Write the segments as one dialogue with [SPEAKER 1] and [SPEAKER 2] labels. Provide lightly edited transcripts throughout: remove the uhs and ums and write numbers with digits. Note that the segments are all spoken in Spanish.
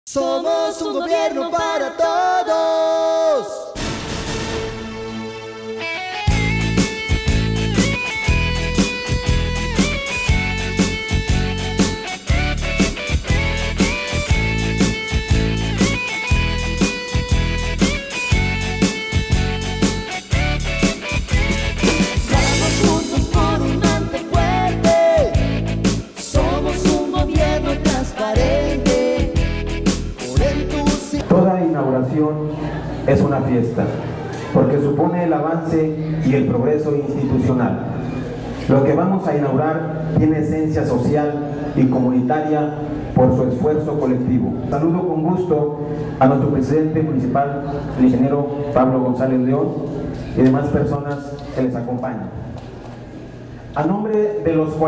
[SPEAKER 1] Somos un gobierno para todos.
[SPEAKER 2] Toda inauguración es una fiesta, porque supone el avance y el progreso institucional. Lo que vamos a inaugurar tiene esencia social y comunitaria por su esfuerzo colectivo. Saludo con gusto a nuestro presidente municipal, el ingeniero Pablo González León, y demás personas que les acompañan. A nombre de los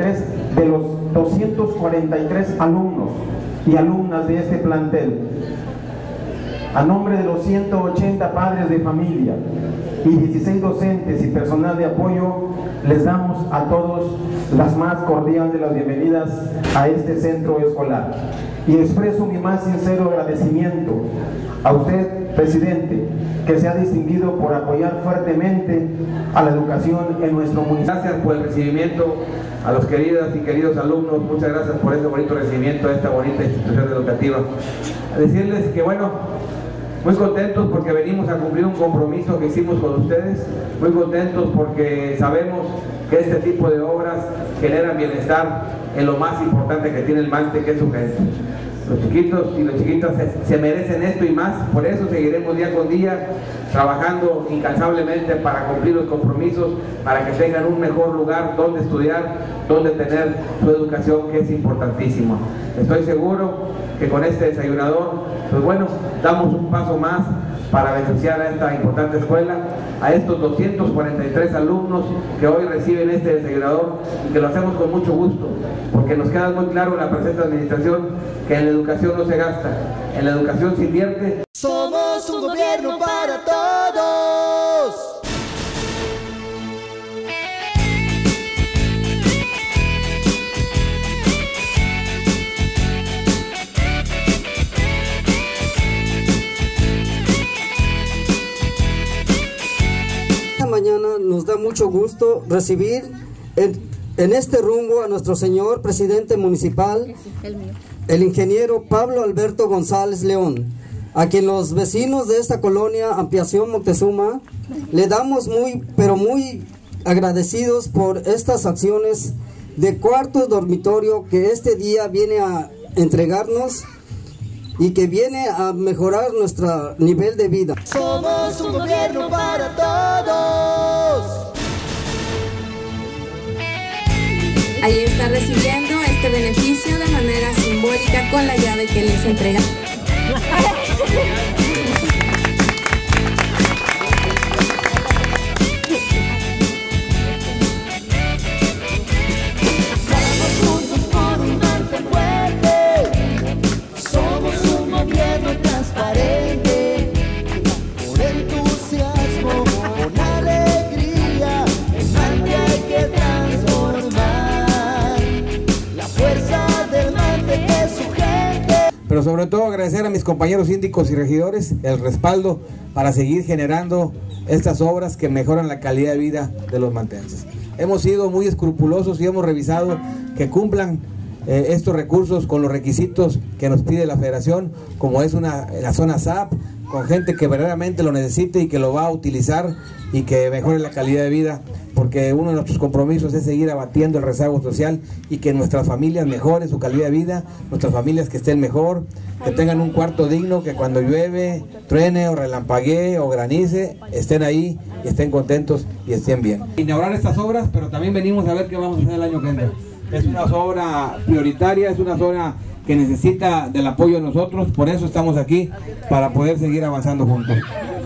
[SPEAKER 2] 243 alumnos y alumnas de este plantel, a nombre de los 180 padres de familia y 16 docentes y personal de apoyo, les damos a todos las más cordiales de las bienvenidas a este centro escolar. Y expreso mi más sincero agradecimiento a usted, presidente, que se ha distinguido por apoyar fuertemente a la educación en nuestro municipio.
[SPEAKER 3] Gracias por el recibimiento a los queridas y queridos alumnos. Muchas gracias por este bonito recibimiento a esta bonita institución educativa. A decirles que bueno, muy contentos porque venimos a cumplir un compromiso que hicimos con ustedes, muy contentos porque sabemos que este tipo de obras generan bienestar en lo más importante que tiene el Mante, que es su gente. Los chiquitos y las chiquitas se merecen esto y más, por eso seguiremos día con día trabajando incansablemente para cumplir los compromisos, para que tengan un mejor lugar donde estudiar, donde tener su educación, que es importantísimo. Estoy seguro que con este desayunador, pues bueno, damos un paso más para beneficiar a esta importante escuela, a estos 243 alumnos que hoy reciben este desayunador, y que lo hacemos con mucho gusto, porque nos queda muy claro en la presente administración que en la educación no se gasta, en la educación se invierte.
[SPEAKER 1] Somos un gobierno para todos.
[SPEAKER 4] Mañana nos da mucho gusto recibir en este rumbo a nuestro señor presidente municipal, el ingeniero Pablo Alberto González León, a quien los vecinos de esta colonia Ampliación Moctezuma le damos muy agradecidos por estas acciones de cuarto dormitorio que este día viene a entregarnos y que viene a mejorar nuestro nivel de vida.
[SPEAKER 1] Somos un gobierno para todos.
[SPEAKER 5] Ahí está recibiendo este beneficio de manera simbólica con la llave que les entrega.
[SPEAKER 3] Pero sobre todo agradecer a mis compañeros síndicos y regidores el respaldo para seguir generando estas obras que mejoran la calidad de vida de los mantenses. Hemos sido muy escrupulosos y hemos revisado que cumplan estos recursos con los requisitos que nos pide la federación, como es la zona SAP, con gente que verdaderamente lo necesite y que lo va a utilizar y que mejore la calidad de vida, porque uno de nuestros compromisos es seguir abatiendo el rezago social y que nuestras familias mejoren su calidad de vida, nuestras familias que estén mejor, que tengan un cuarto digno, que cuando llueve, truene o relampaguee o granice, estén ahí y estén contentos y estén bien. Inaugurar estas obras, pero también venimos a ver qué vamos a hacer el año que entra. Es una obra prioritaria, es una obra que necesita del apoyo de nosotros, por eso estamos aquí, para poder seguir avanzando juntos.